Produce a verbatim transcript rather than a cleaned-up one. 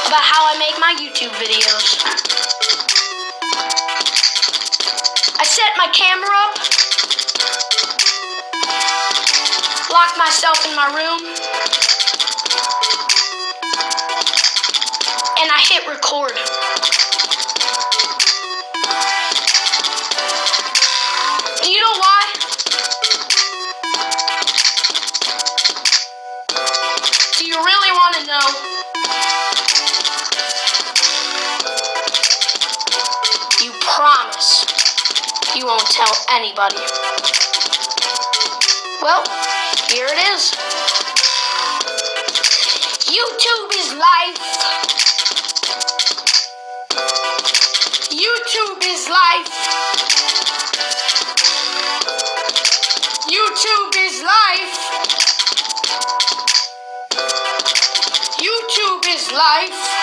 about how I make my YouTube videos. I set my camera up, lock myself in my room, and I hit record. Do you know why? Do you really want to know? You promise you won't tell anybody. Well, here it is. YouTube is life. YouTube is life. YouTube is life. YouTube is life.